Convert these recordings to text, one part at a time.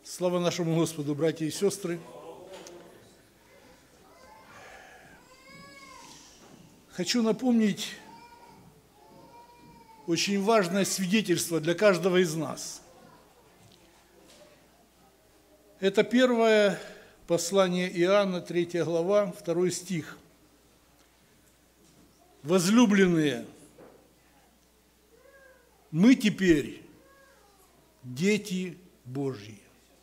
Слава нашему Господу, братья и сестры. Хочу напомнить очень важное свидетельство для каждого из нас. Это первое послание Иоанна, 3 глава, 2 стих. Возлюбленные, мы теперь дети Божьи.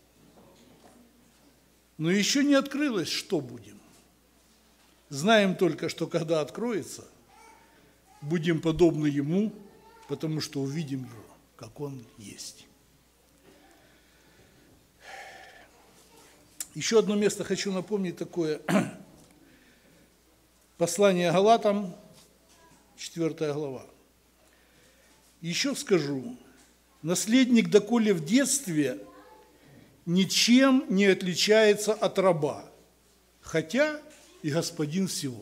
Но еще не открылось, что будем. Знаем только, что когда откроется, будем подобны Ему, потому что увидим Его, как Он есть. Еще одно место хочу напомнить такое. Послание Галатам, 4 глава. Еще скажу, наследник, доколе в детстве, ничем не отличается от раба, хотя и господин всего.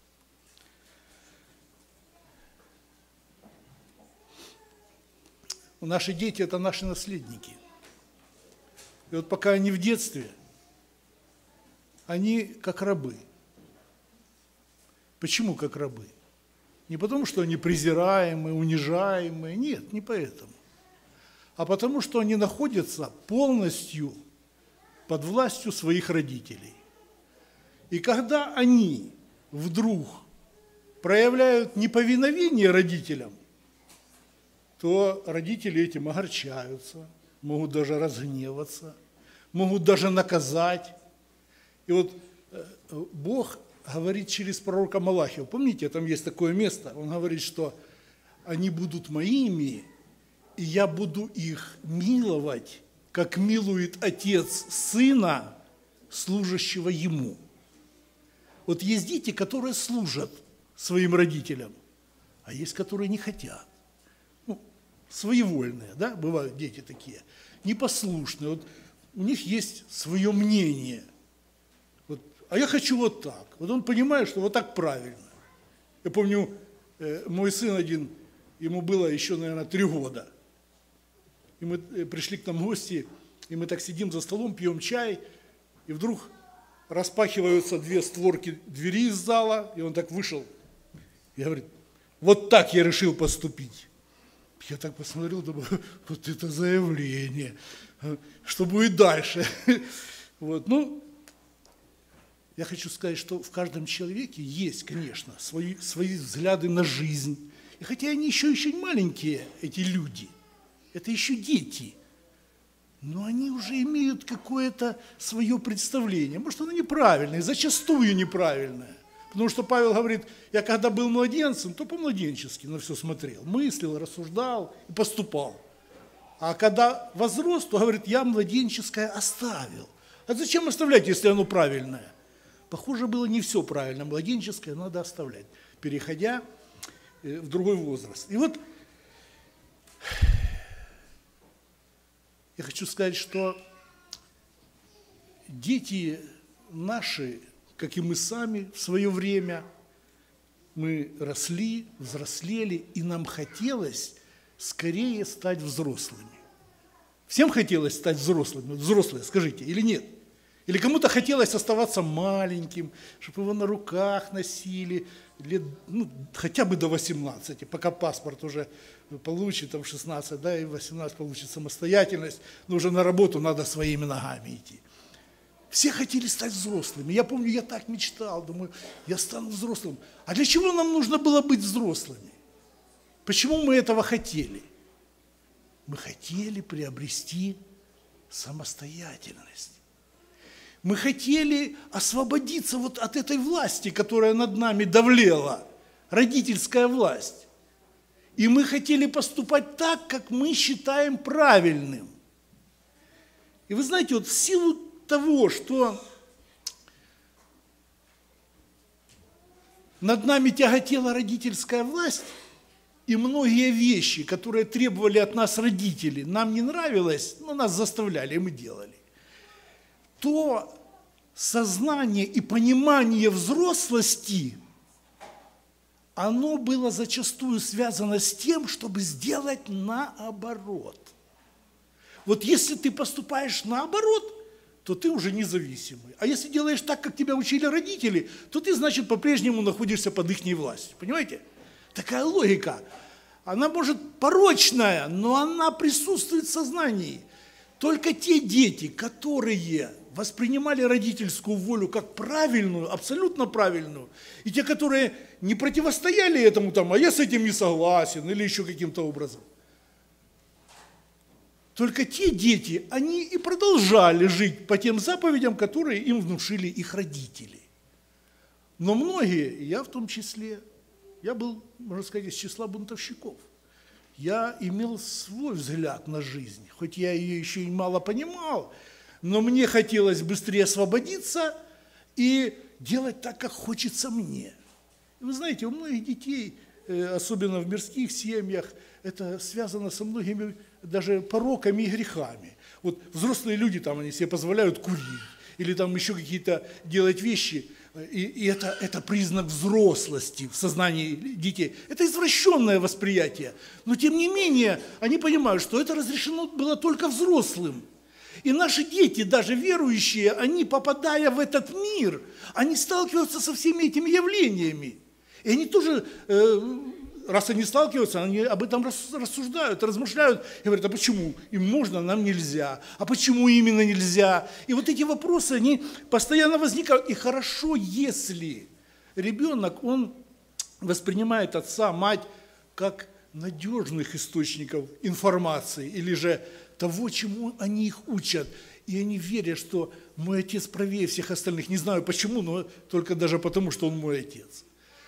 Наши дети – это наши наследники. И вот пока они в детстве, они как рабы. Почему как рабы? Не потому, что они презираемые, унижаемые, нет, не поэтому. А потому, что они находятся полностью под властью своих родителей. И когда они вдруг проявляют неповиновение родителям, то родители этим огорчаются, могут даже разгневаться, могут даже наказать. И вот Бог говорит через пророка Малахию, помните, там есть такое место, он говорит, что они будут моими, и я буду их миловать, как милует отец сына, служащего ему. Вот есть дети, которые служат своим родителям, а есть, которые не хотят. Ну, своевольные, да, бывают дети такие, непослушные. Вот у них есть свое мнение. Вот, а я хочу вот так. Вот он понимает, что вот так правильно. Я помню, мой сын один, ему было еще, наверное, 3 года. И мы пришли к нам в гости, и мы так сидим за столом, пьем чай, и вдруг распахиваются 2 створки двери из зала, и он так вышел. И говорит, вот так я решил поступить. Я так посмотрел, думаю, вот это заявление, что будет дальше. Вот, ну, я хочу сказать, что в каждом человеке есть, конечно, свои взгляды на жизнь. И хотя они еще очень маленькие, эти люди, это еще дети, но они уже имеют какое-то свое представление. Может, оно неправильное, зачастую неправильное. Потому что Павел говорит, я когда был младенцем, то по-младенчески на все смотрел, мыслил, рассуждал и поступал. А когда возрос, то говорит, я младенческое оставил. А зачем оставлять, если оно правильное? Похоже, было не все правильно, младенческое надо оставлять, переходя в другой возраст. И вот я хочу сказать, что дети наши, как и мы сами в свое время, мы росли, взрослели, и нам хотелось скорее стать взрослыми. Всем хотелось стать взрослыми, взрослые, скажите, или нет? Или кому-то хотелось оставаться маленьким, чтобы его на руках носили, лет, хотя бы до 18, пока паспорт уже получит, там 16, да, и 18 получит самостоятельность, но уже на работу надо своими ногами идти. Все хотели стать взрослыми. Я помню, я так мечтал, думаю, я стану взрослым. А для чего нам нужно было быть взрослыми? Почему мы этого хотели? Мы хотели приобрести самостоятельность. Мы хотели освободиться вот от этой власти, которая над нами давлела, родительская власть. И мы хотели поступать так, как мы считаем правильным. И вы знаете, вот в силу того, что над нами тяготела родительская власть, и многие вещи, которые требовали от нас родители, нам не нравилось, но нас заставляли, и мы делали, то сознание и понимание взрослости, оно было зачастую связано с тем, чтобы сделать наоборот. Вот если ты поступаешь наоборот, то ты уже независимый. А если делаешь так, как тебя учили родители, то ты, значит, по-прежнему находишься под их властью. Понимаете? Такая логика. Она может порочная, но она присутствует в сознании. Только те дети, которые воспринимали родительскую волю как правильную, абсолютно правильную, и те, которые не противостояли этому, а я с этим не согласен, или еще каким-то образом, только те дети, они и продолжали жить по тем заповедям, которые им внушили их родители. Но многие, и я в том числе, я был, можно сказать, из числа бунтовщиков. Я имел свой взгляд на жизнь, хоть я ее еще и мало понимал, но мне хотелось быстрее освободиться и делать так, как хочется мне. И вы знаете, у многих детей, особенно в мирских семьях, это связано со многими даже пороками и грехами. Вот взрослые люди, они себе позволяют курить или еще какие-то делать вещи, и это признак взрослости в сознании детей. Это извращенное восприятие, но тем не менее они понимают, что это разрешено было только взрослым. И наши дети, даже верующие, они, попадая в этот мир, они сталкиваются со всеми этими явлениями. И они тоже, раз они сталкиваются, они об этом рассуждают, размышляют и говорят, а почему им можно, нам нельзя, а почему именно нельзя? И вот эти вопросы, они постоянно возникают. И хорошо, если ребенок, он воспринимает отца, мать как надежных источников информации или же того, чему они их учат. И они верят, что мой отец правее всех остальных. Не знаю почему, но только даже потому, что он мой отец.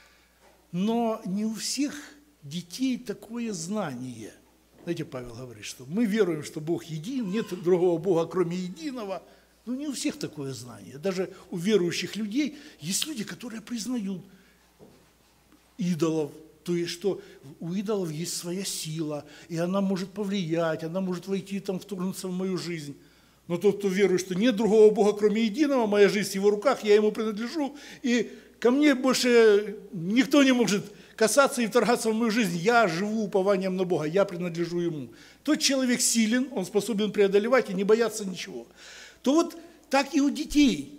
Но не у всех детей такое знание. Знаете, Павел говорит, что мы веруем, что Бог един, нет другого Бога, кроме единого. Но не у всех такое знание. Даже у верующих людей есть люди, которые признают идолов. То есть, что у идолов есть своя сила, и она может повлиять, она может войти, вторгнуться в мою жизнь. Но тот, кто верует, что нет другого Бога, кроме единого, моя жизнь в его руках, я ему принадлежу, и ко мне больше никто не может касаться и вторгаться в мою жизнь. Я живу упованием на Бога, я принадлежу ему. Тот человек силен, он способен преодолевать и не бояться ничего. То вот так и у детей.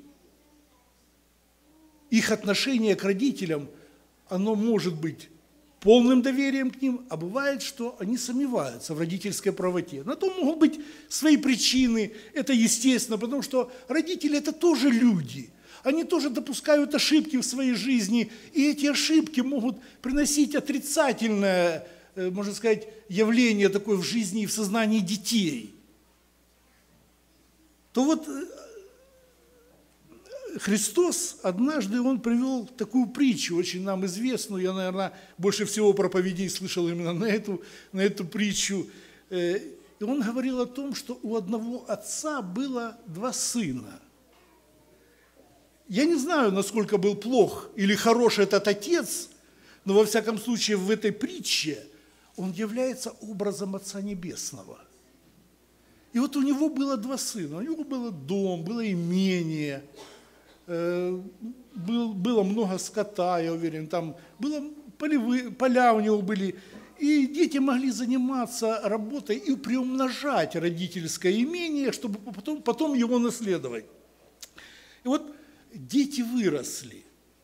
Их отношение к родителям, оно может быть полным доверием к ним, а бывает, что они сомневаются в родительской правоте. На то могут быть свои причины, это естественно, потому что родители – это тоже люди. Они тоже допускают ошибки в своей жизни, и эти ошибки могут приносить отрицательное, можно сказать, явление такое в жизни и в сознании детей. То вот Христос однажды, Он привел такую притчу, очень нам известную, я, наверное, больше всего проповедей слышал именно на эту притчу. И Он говорил о том, что у одного отца было два сына. Я не знаю, насколько был плох или хорош этот отец, но во всяком случае в этой притче он является образом Отца Небесного. И вот у него было два сына, у него был дом, было имение, было много скота, я уверен, поля у него были, и дети могли заниматься работой и приумножать родительское имение, чтобы потом его наследовать. И вот дети выросли,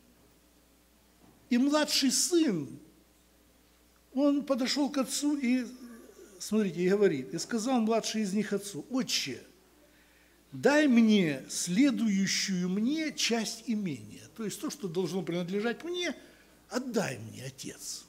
и младший сын, он подошел к отцу и, смотрите, и говорит, и сказал младший из них отцу: «Отче, дай мне следующую мне часть имения». То есть то, что должно принадлежать мне, отдай мне, отец.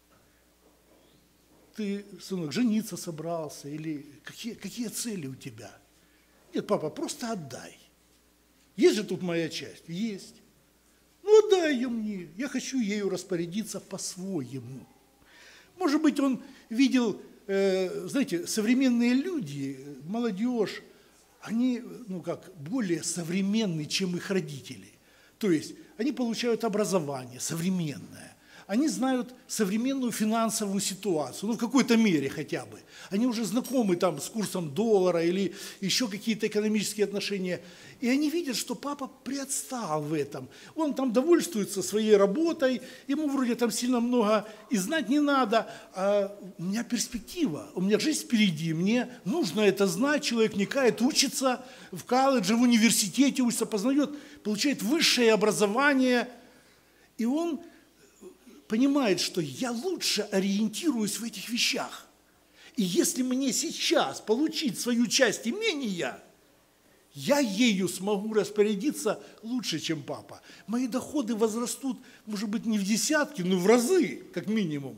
Ты, сынок, жениться собрался или какие цели у тебя? Нет, папа, просто отдай. Есть же тут моя часть? Есть. Ну, отдай ее мне, я хочу ею распорядиться по-своему. Может быть, он видел, знаете, современные люди, молодежь, они, более современные, чем их родители. То есть, они получают образование современное, они знают современную финансовую ситуацию, ну в какой-то мере хотя бы. Они уже знакомы там с курсом доллара или еще какие-то экономические отношения. И они видят, что папа приотстал в этом. Он там довольствуется своей работой, ему вроде там сильно много и знать не надо. А у меня перспектива, у меня жизнь впереди, мне нужно это знать. Человек вникает, учится в колледже, в университете, учится, познает, получает высшее образование. И он понимает, что я лучше ориентируюсь в этих вещах. И если мне сейчас получить свою часть имения, я ею смогу распорядиться лучше, чем папа. Мои доходы возрастут, может быть, не в десятки, но в разы, как минимум.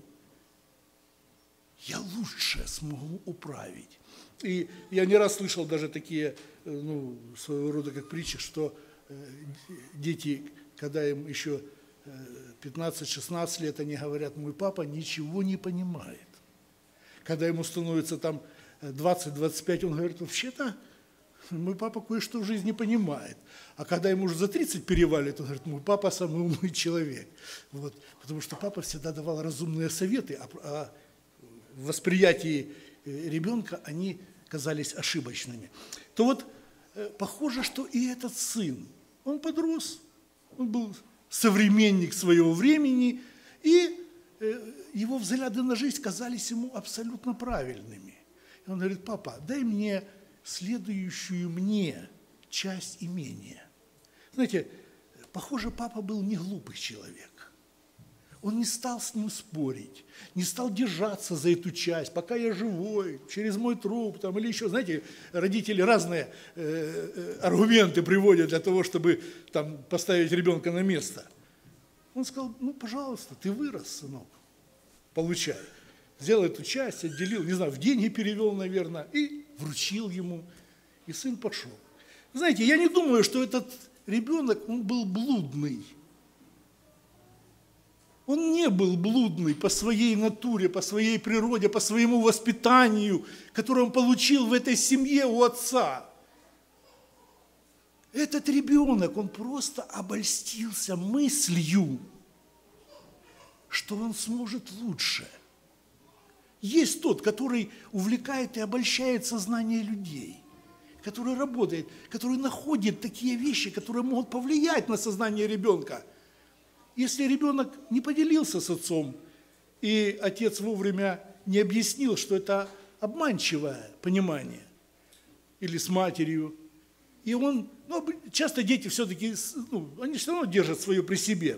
Я лучше смогу управить. И я не раз слышал даже такие, своего рода как притчи, что дети, когда им еще 15-16 лет, они говорят: мой папа ничего не понимает. Когда ему становится там 20-25, он говорит: вообще-то мой папа кое-что в жизни понимает. А когда ему уже за 30 перевалит, он говорит: мой папа самый умный человек. Вот. Потому что папа всегда давал разумные советы, а в восприятии ребенка они казались ошибочными. То вот похоже, что и этот сын, он подрос, он был современник своего времени, и его взгляды на жизнь казались ему абсолютно правильными. И он говорит: папа, дай мне следующую мне часть имения. Знаете, похоже, папа был не глупый человек. Он не стал с ним спорить, не стал держаться за эту часть, пока я живой, через мой труп там, или еще. Знаете, родители разные аргументы приводят для того, чтобы там поставить ребенка на место. Он сказал: пожалуйста, ты вырос, сынок, получай. Сделал эту часть, отделил, не знаю, в деньги перевел, наверное, и вручил ему. И сын пошел. Знаете, я не думаю, что этот ребенок, он был блудный. Он не был блудный по своей натуре, по своей природе, по своему воспитанию, которое он получил в этой семье у отца. Этот ребенок, он просто обольстился мыслью, что он сможет лучше. Есть тот, который увлекает и обольщает сознание людей, который работает, который находит такие вещи, которые могут повлиять на сознание ребенка. Если ребенок не поделился с отцом, и отец вовремя не объяснил, что это обманчивое понимание, или с матерью, и он, часто дети все-таки, они все равно держат свое при себе,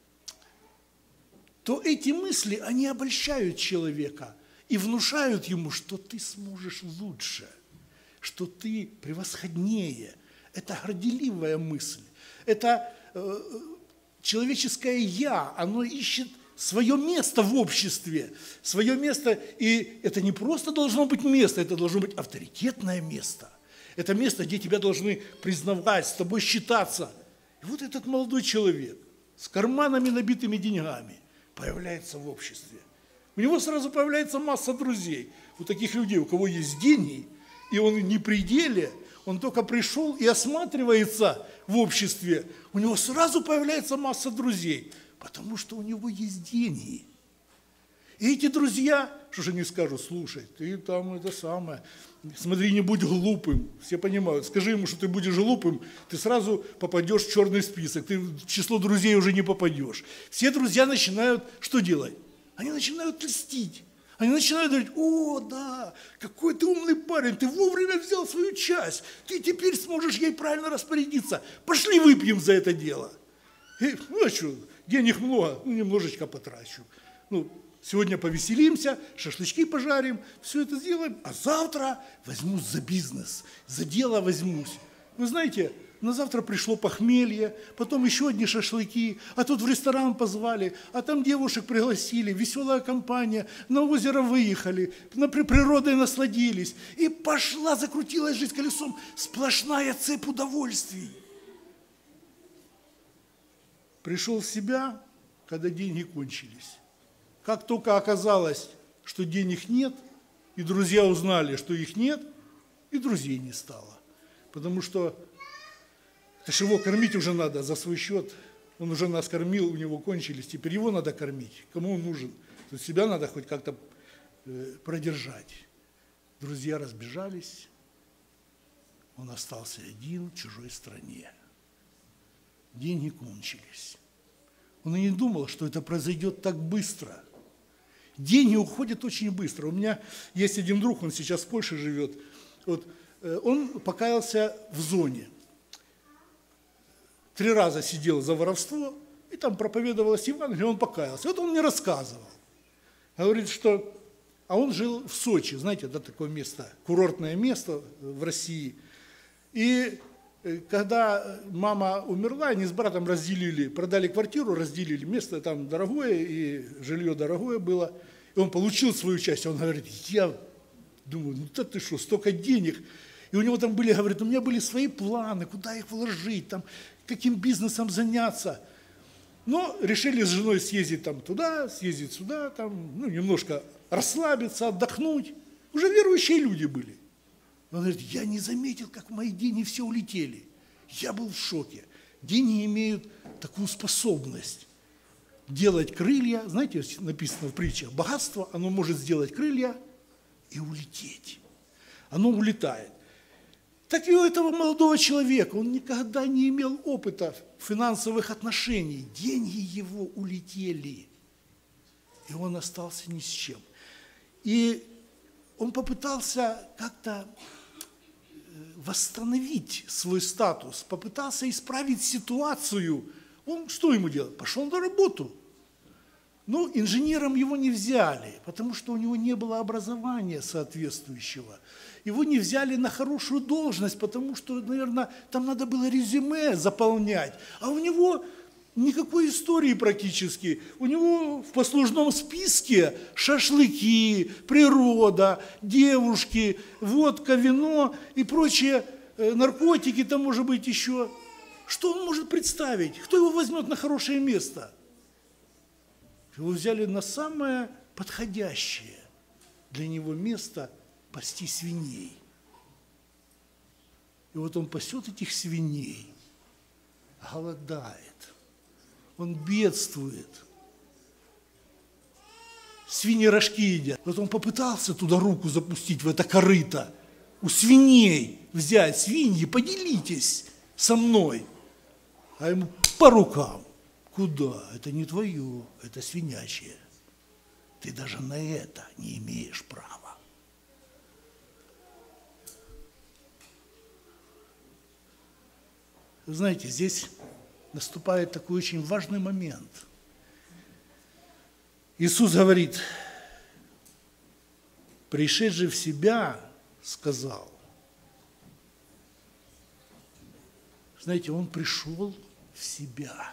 то эти мысли, они обольщают человека и внушают ему, что ты сможешь лучше, что ты превосходнее. Это горделивая мысль, это человеческое «я», оно ищет свое место в обществе, свое место, и это не просто должно быть место, это должно быть авторитетное место. Это место, где тебя должны признавать, с тобой считаться. И вот этот молодой человек с карманами, набитыми деньгами, появляется в обществе. У него сразу появляется масса друзей. У таких людей, у кого есть деньги, и он не при деле, он только пришел и осматривается в обществе, у него сразу появляется масса друзей, потому что у него есть деньги. И эти друзья, что же они скажут: слушай, ты там это самое, смотри, не будь глупым. Все понимают, скажи ему, что ты будешь глупым, ты сразу попадешь в черный список, ты в число друзей уже не попадешь. Все друзья начинают что делать? Они начинают льстить. Они начинают говорить: о, да, какой ты умный парень, ты вовремя взял свою часть, ты теперь сможешь ей правильно распорядиться. Пошли выпьем за это дело. И, а что, денег много, немножечко потрачу. Сегодня повеселимся, шашлычки пожарим, все это сделаем, а завтра возьмусь за бизнес, за дело возьмусь. Вы знаете, на завтра пришло похмелье, потом еще одни шашлыки, а тут в ресторан позвали, а там девушек пригласили, веселая компания, на озеро выехали, природой насладились. И пошла, закрутилась жизнь колесом, сплошная цепь удовольствий. Пришел в себя, когда деньги кончились. Как только оказалось, что денег нет, и друзья узнали, что их нет, и друзей не стало. Потому что это ж его кормить уже надо за свой счет. Он уже нас кормил, у него кончились, теперь его надо кормить. Кому он нужен? То есть себя надо хоть как-то продержать. Друзья разбежались, он остался один в чужой стране. Деньги кончились. Он и не думал, что это произойдет так быстро. Деньги уходят очень быстро. У меня есть один друг, он сейчас в Польше живет. Вот, он покаялся в зоне. 3 раза сидел за воровство, и там проповедовалось Евангелие, он покаялся. Вот он мне рассказывал. Говорит, что... А он жил в Сочи, знаете, да, такое место, курортное место в России. И когда мама умерла, они с братом разделили, продали квартиру, разделили. Место там дорогое, и жилье дорогое было. И он получил свою часть. Он говорит, я думаю, ну да ты что, столько денег. И у него там были, говорит, у меня были свои планы, куда их вложить, там, каким бизнесом заняться. Но решили с женой съездить там туда, съездить сюда, там, ну, немножко расслабиться, отдохнуть. Уже верующие люди были. Он говорит, я не заметил, как мои деньги все улетели. Я был в шоке. Деньги имеют такую способность делать крылья. Знаете, написано в притчах, богатство, оно может сделать крылья и улететь. Оно улетает. Так и у этого молодого человека, он никогда не имел опыта финансовых отношений. Деньги его улетели, и он остался ни с чем. И он попытался как-то восстановить свой статус, попытался исправить ситуацию. Он что ему делал? Пошел на работу. Но инженером его не взяли, потому что у него не было образования соответствующего. Его не взяли на хорошую должность, потому что, наверное, там надо было резюме заполнять. А у него никакой истории практически. У него в послужном списке шашлыки, природа, девушки, водка, вино и прочие наркотики, там может быть еще. Что он может представить? Кто его возьмет на хорошее место? Его взяли на самое подходящее для него место пасти свиней. И вот он пасет этих свиней, голодает, он бедствует. Свиньи рожки едят. Вот он попытался туда руку запустить, в это корыто, у свиней взять, свиньи, поделитесь со мной. А ему по рукам. Куда? Это не твое, это свинячье. Ты даже на это не имеешь права. Вы знаете, здесь наступает такой очень важный момент. Иисус говорит, пришедший в себя, сказал. Знаете, он пришел в себя.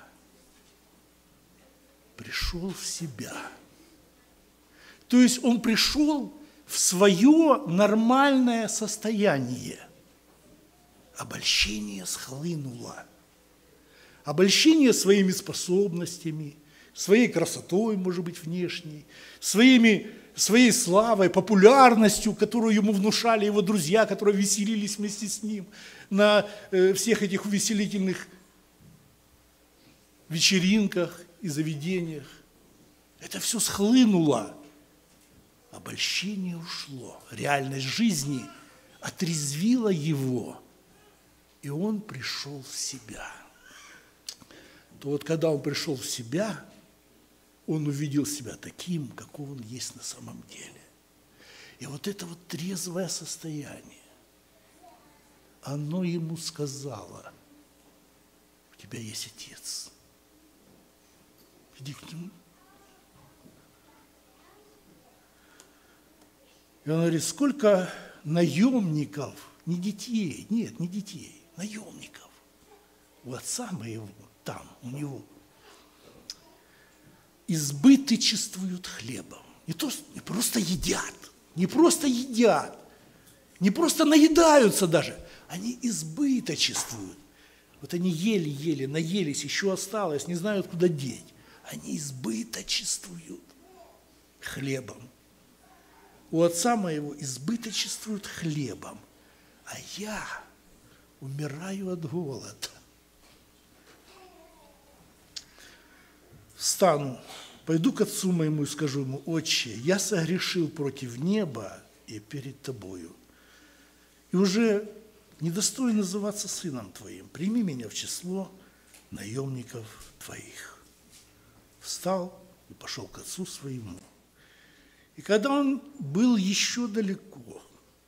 Пришел в себя. То есть он пришел в свое нормальное состояние. Обольщение схлынуло. Обольщение своими способностями, своей красотой, может быть, внешней, своей славой, популярностью, которую ему внушали его друзья, которые веселились вместе с ним на всех этих увеселительных вечеринках и заведениях. Это все схлынуло. Обольщение ушло. Реальность жизни отрезвила его. И он пришел в себя. То вот когда он пришел в себя, он увидел себя таким, каков он есть на самом деле. И вот это вот трезвое состояние, оно ему сказало, у тебя есть Отец. Иди к нему. И он говорит, сколько наемников, не детей, нет, не детей, наемников у отца моего, там, у него, избыточествуют хлебом. Не просто едят, не просто наедаются даже, они избыточествуют. Вот они ели, наелись, еще осталось, не знают, куда деть. Они избыточествуют хлебом. У отца моего избыточествуют хлебом, а я умираю от голода. встану, пойду к отцу моему и скажу ему: Отче, я согрешил против неба и перед тобою, и уже недостоин называться сыном твоим. Прими меня в число наемников твоих. Встал и пошел к отцу своему. И когда он был еще далеко,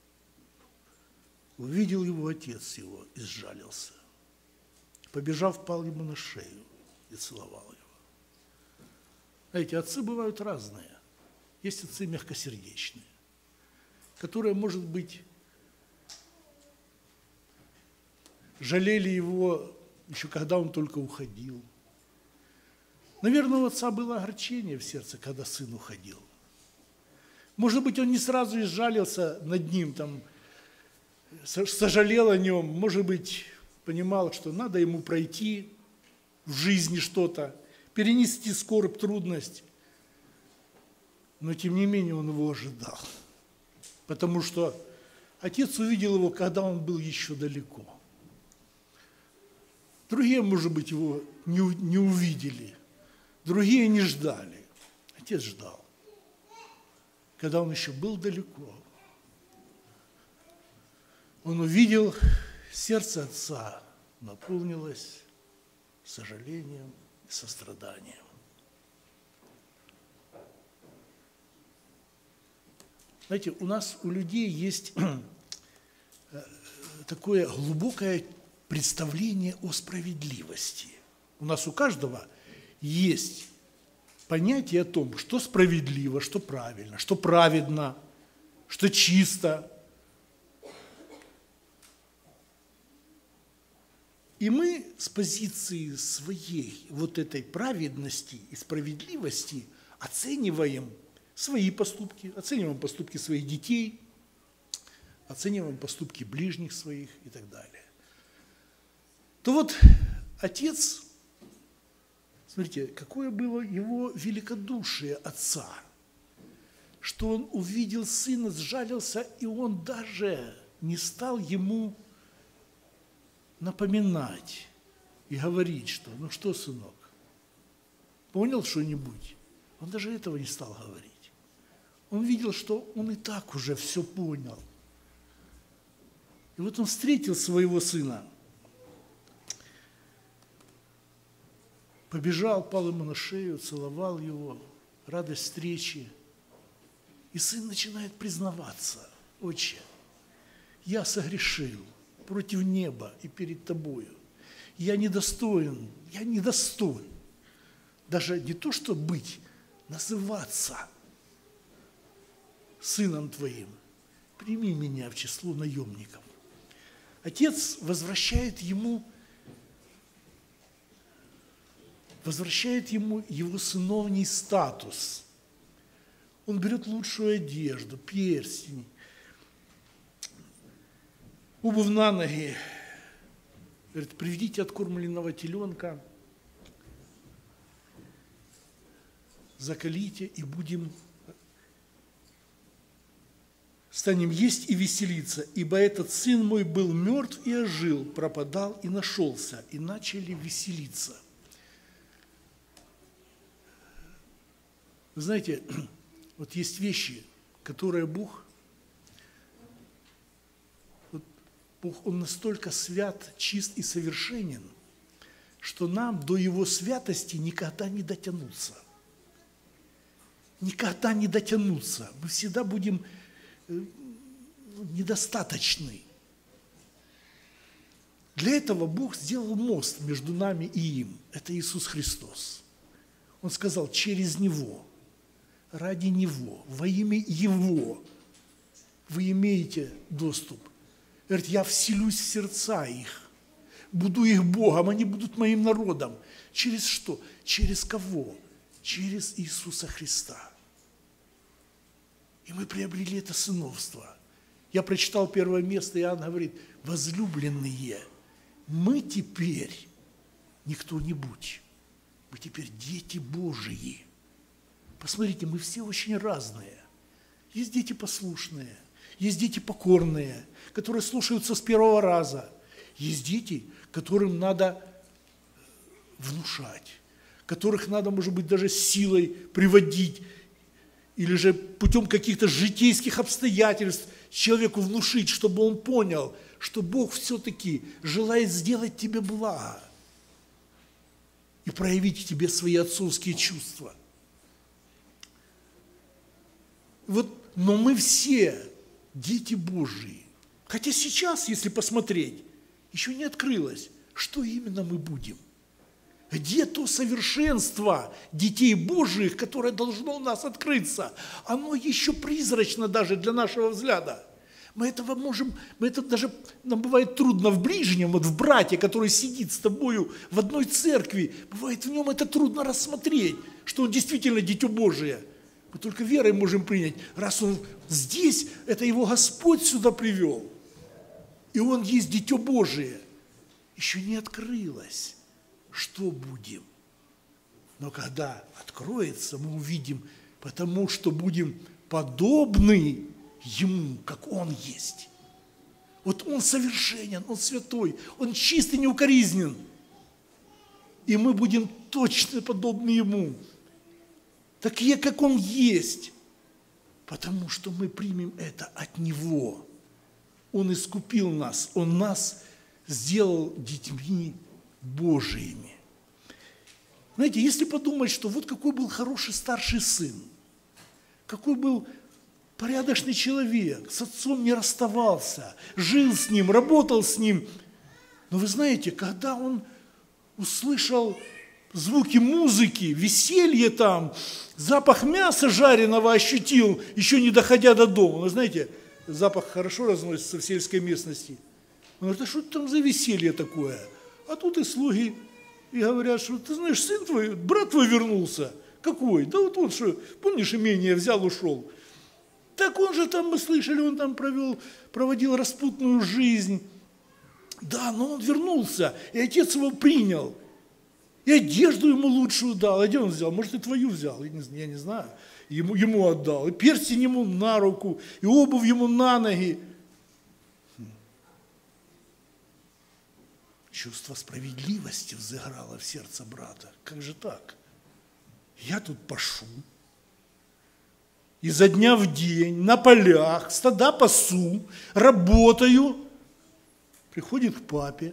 увидел его отец его и сжалился. Побежав, пал ему на шею и целовал его. Знаете, отцы бывают разные. Есть отцы мягкосердечные, которые, может быть, жалели его еще когда он только уходил. Наверное, у отца было огорчение в сердце, когда сын уходил. Может быть, он не сразу изжалился над ним, там, сожалел о нем, может быть, понимал, что надо ему пройти в жизни что-то, перенести скорбь, трудность. Но, тем не менее, он его ожидал, потому что отец увидел его, когда он был еще далеко. Другие, может быть, его не увидели, другие не ждали. Отец ждал, когда он еще был далеко. Он увидел, сердце отца наполнилось сожалением и состраданием. Знаете, у нас, у людей есть такое глубокое представление о справедливости. У нас у каждого есть понятие о том, что справедливо, что правильно, что праведно, что чисто. И мы с позиции своей вот этой праведности и справедливости оцениваем свои поступки, оцениваем поступки своих детей, оцениваем поступки ближних своих и так далее. То вот отец, смотрите, какое было его великодушие отца, что он увидел сына, сжалился, и он даже не стал ему напоминать и говорить, что, ну что, сынок, понял что-нибудь? Он даже этого не стал говорить. Он видел, что он и так уже все понял. И вот он встретил своего сына, побежал, пал ему на шею, целовал его, радость встречи. И сын начинает признаваться: Отче, я согрешил против неба и перед тобою. Я недостоин даже не то, что быть, называться сыном твоим. Прими меня в число наемников. Отец возвращает ему его сыновний статус. Он берет лучшую одежду, перстень, обувь на ноги. Говорит: приведите откормленного теленка, закалите, и станем есть и веселиться, ибо этот сын мой был мертв и ожил, пропадал и нашелся, и начали веселиться. Вы знаете, вот есть вещи, которые Бог, Он настолько свят, чист и совершенен, что нам до Его святости никогда не дотянуться. Никогда не дотянуться. Мы всегда будем недостаточны. Для этого Бог сделал мост между нами и им. Это Иисус Христос. Он сказал: через Него, ради Него, во имя Его вы имеете доступ. Говорит: я вселюсь в сердца их, буду их Богом, они будут моим народом. Через что? Через кого? Через Иисуса Христа. И мы приобрели это сыновство. Я прочитал первое место, Иоанн говорит: возлюбленные, мы теперь не кто-нибудь, мы теперь дети Божии. Посмотрите, мы все очень разные. Есть дети послушные, есть дети покорные, которые слушаются с первого раза. Есть дети, которым надо внушать, которых надо, может быть, даже силой приводить, или же путем каких-то житейских обстоятельств человеку внушить, чтобы он понял, что Бог все-таки желает сделать тебе благо и проявить в тебе свои отцовские чувства. Но мы все дети Божьи. Хотя сейчас, если посмотреть, еще не открылось, что именно мы будем. Где то совершенство детей Божьих, которое должно у нас открыться? Оно еще призрачно даже для нашего взгляда. Нам бывает трудно в ближнем, в брате, который сидит с тобою в одной церкви, бывает в нем это трудно рассмотреть, что он действительно дитё Божие. Мы только верой можем принять, раз он здесь, это его Господь сюда привел, и он есть дитё Божие. Еще не открылось, что будем. Но когда откроется, мы увидим, потому что будем подобны Ему, как Он есть. Вот Он совершенен, Он святой, Он чист и неукоризнен. И мы будем точно подобны Ему, такие, как Он есть, потому что мы примем это от Него. Он искупил нас, Он нас сделал детьми Божиими. Знаете, если подумать, что вот какой был хороший старший сын, какой был порядочный человек, с отцом не расставался, жил с ним, работал с ним. Но вы знаете, когда он услышал звуки музыки, веселье там, запах мяса жареного ощутил, еще не доходя до дома. Вы знаете, запах хорошо разносится в сельской местности. Он говорит, а что там за веселье такое? А тут и слуги, и говорят, что ты знаешь, сын твой, брат твой вернулся. Какой? Да вот он что, помнишь, имение взял, ушел. Так он же там, мы слышали, он там проводил распутную жизнь. Да, но он вернулся, и отец его принял. И одежду ему лучшую дал. А где он взял? Может, и твою взял, я не знаю. Ему отдал. И перстень ему на руку, и обувь ему на ноги. Чувство справедливости взыграло в сердце брата. Как же так? Я тут пашу. Изо дня в день, на полях, стада пасу, работаю. Приходит к папе.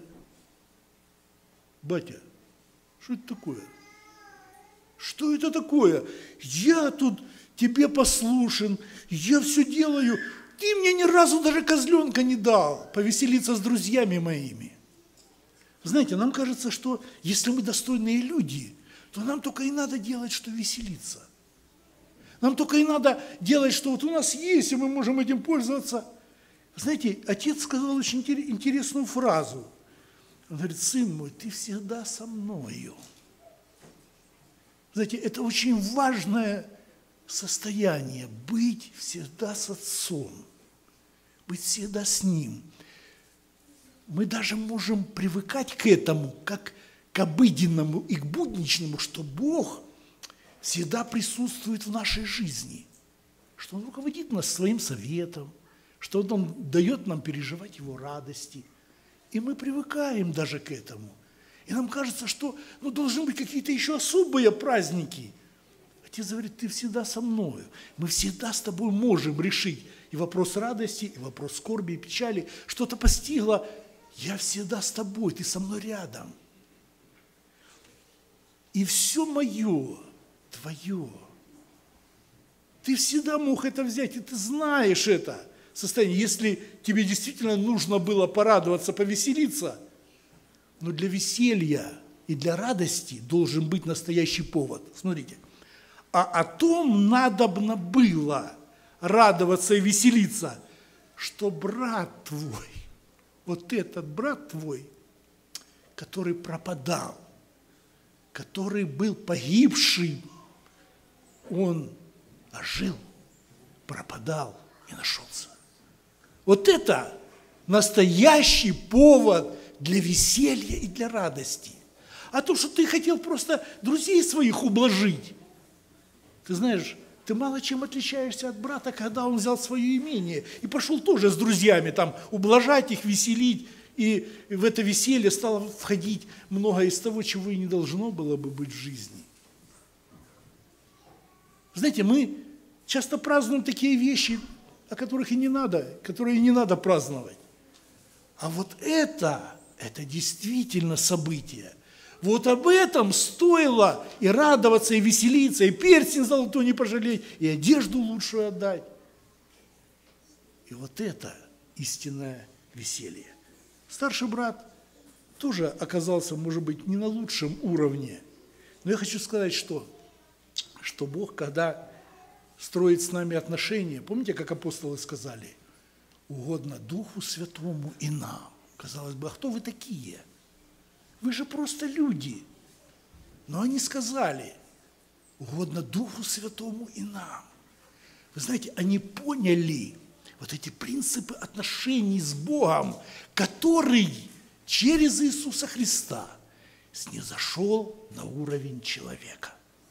Батя, что это такое? Что это такое? Я тут тебе послушен, я все делаю. Ты мне ни разу даже козленка не дал повеселиться с друзьями моими. Знаете, нам кажется, что если мы достойные люди, то нам только и надо делать, что веселиться. Нам только и надо делать, что вот у нас есть, и мы можем этим пользоваться. Знаете, отец сказал очень интересную фразу. Он говорит, сын мой, ты всегда со мною. Знаете, это очень важное состояние, быть всегда с отцом, быть всегда с ним. Мы даже можем привыкать к этому, как к обыденному и к будничному, что Бог всегда присутствует в нашей жизни, что Он руководит нас своим советом, что Он дает нам переживать Его радости. И мы привыкаем даже к этому. И нам кажется, что должны быть какие-то еще особые праздники. Отец говорит, ты всегда со мною. Мы всегда с тобой можем решить и вопрос радости, и вопрос скорби, и печали. Что-то постигло. Я всегда с тобой, ты со мной рядом. И все мое, твое. Ты всегда мог это взять, и ты знаешь это состояние. Если тебе действительно нужно было порадоваться, повеселиться, но для веселья и для радости должен быть настоящий повод. Смотрите. А о том надобно было радоваться и веселиться, что брат твой, вот этот брат твой, который пропадал, который был погибший, он ожил, пропадал и нашелся. Вот это настоящий повод для веселья и для радости. А то, что ты хотел просто друзей своих ублажить, ты знаешь, ты мало чем отличаешься от брата, когда он взял свое имение и пошел тоже с друзьями там ублажать их, веселить. И в это веселье стало входить многое из того, чего и не должно было бы быть в жизни. Знаете, мы часто празднуем такие вещи, о которых и не надо, которые и не надо праздновать. А вот это действительно событие. Вот об этом стоило и радоваться, и веселиться, и перстень золотой не пожалеть, и одежду лучшую отдать. И вот это истинное веселье. Старший брат тоже оказался, может быть, не на лучшем уровне. Но я хочу сказать, что Бог, когда строит с нами отношения, помните, как апостолы сказали, угодно Духу Святому и нам. Казалось бы, а кто вы такие? Вы же просто люди. Но они сказали, угодно Духу Святому и нам. Вы знаете, они поняли вот эти принципы отношений с Богом, который через Иисуса Христа снизошел на уровень человека.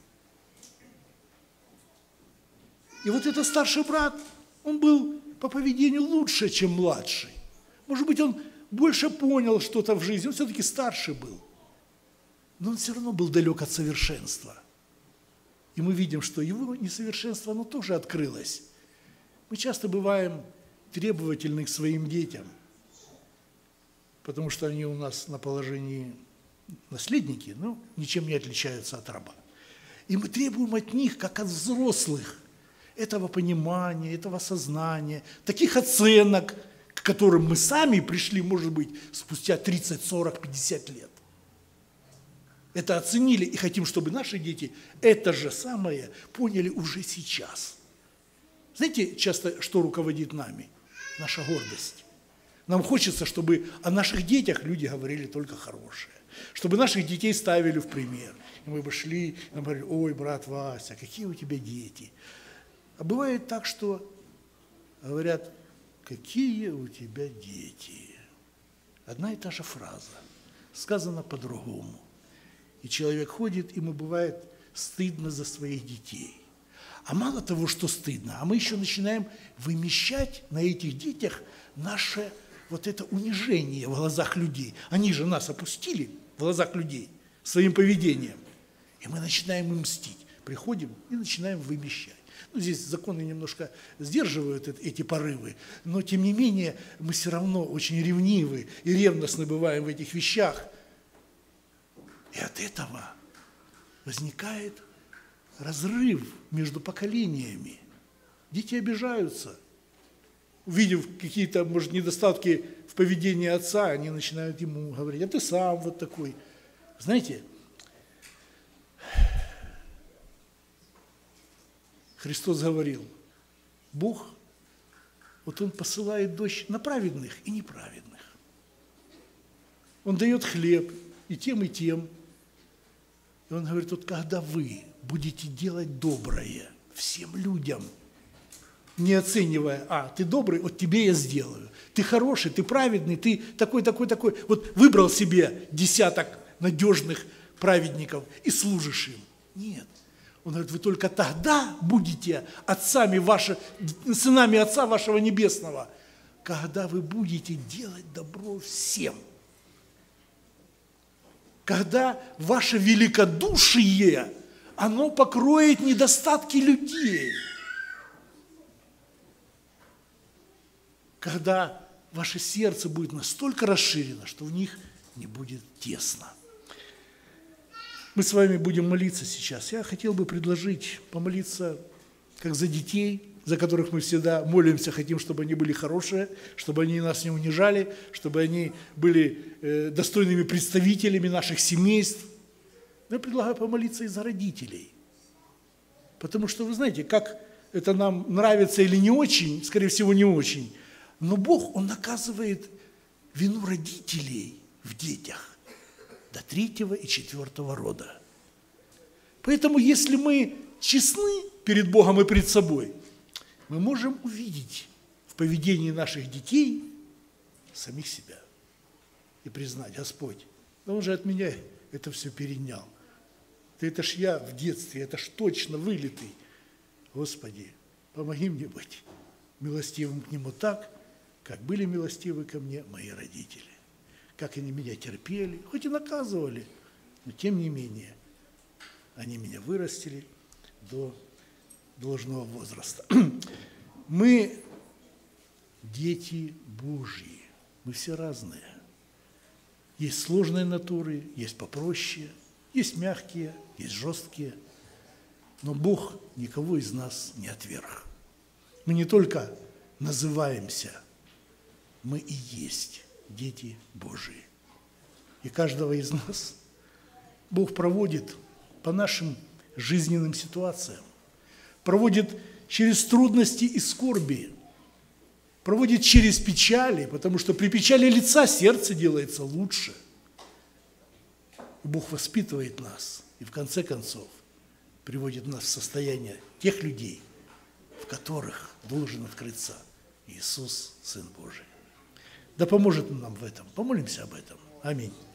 И вот этот старший брат, он был по поведению лучше, чем младший. Может быть, он больше понял что-то в жизни, он все-таки старше был. Но он все равно был далек от совершенства. И мы видим, что его несовершенство, оно тоже открылось. Мы часто бываем требовательны к своим детям, потому что они у нас на положении наследники, но ничем не отличаются от раба. И мы требуем от них, как от взрослых, этого понимания, этого сознания, таких оценок, к которым мы сами пришли, может быть, спустя 30, 40, 50 лет. Это оценили и хотим, чтобы наши дети это же самое поняли уже сейчас. Знаете, часто что руководит нами? Наша гордость. Нам хочется, чтобы о наших детях люди говорили только хорошее. Чтобы наших детей ставили в пример. И мы бы шли, и нам говорили, ой, брат Вася, какие у тебя дети. А бывает так, что говорят, какие у тебя дети. Одна и та же фраза, сказана по-другому. И человек ходит, ему бывает стыдно за своих детей. А мало того, что стыдно, а мы еще начинаем вымещать на этих детях наше вот это унижение в глазах людей. Они же нас опустили в глазах людей своим поведением. И мы начинаем им мстить. Приходим и начинаем вымещать. Ну, здесь законы немножко сдерживают эти порывы, но тем не менее мы все равно очень ревнивы и ревностны бываем в этих вещах. И от этого возникает разрыв между поколениями. Дети обижаются. Увидев какие-то, может, недостатки в поведении отца, они начинают ему говорить, а ты сам вот такой. Знаете, Христос говорил, Бог, вот Он посылает дождь на праведных и неправедных. Он дает хлеб и тем, и тем. И Он говорит, вот когда вы будете делать доброе всем людям, не оценивая, ты добрый, вот тебе я сделаю. Ты хороший, ты праведный, ты такой, такой, такой. Вот выбрал себе десяток надежных праведников и служишь им. Нет. Он говорит, вы только тогда будете сынами Отца вашего Небесного, когда вы будете делать добро всем. Когда ваше великодушие, оно покроет недостатки людей. Когда ваше сердце будет настолько расширено, что в них не будет тесно. Мы с вами будем молиться сейчас. Я хотел бы предложить помолиться как за детей, за которых мы всегда молимся, хотим, чтобы они были хорошие, чтобы они нас не унижали, чтобы они были достойными представителями наших семейств. Но я предлагаю помолиться и за родителей. Потому что, вы знаете, как это нам нравится или не очень, скорее всего, не очень, но Бог, Он наказывает вину родителей в детях до 3-го и 4-го рода. Поэтому, если мы честны перед Богом и пред собой, мы можем увидеть в поведении наших детей самих себя и признать, Господь, да Он же от меня это все перенял. Да это ж я в детстве, это ж точно вылитый. Господи, помоги мне быть милостивым к Нему так, как были милостивы ко мне мои родители. как они меня терпели, хоть и наказывали, но тем не менее они меня вырастили до должного возраста. Мы дети Божьи, мы все разные. Есть сложные натуры, есть попроще, есть мягкие, есть жесткие. Но Бог никого из нас не отверг. Мы не только называемся, мы и есть дети Божьи. И каждого из нас Бог проводит по нашим жизненным ситуациям, проводит через трудности и скорби, проводит через печали, потому что при печали лица сердце делается лучше. Бог воспитывает нас и в конце концов приводит нас в состояние тех людей, в которых должен открыться Иисус, Сын Божий. Да поможет Он нам в этом. Помолимся об этом. Аминь.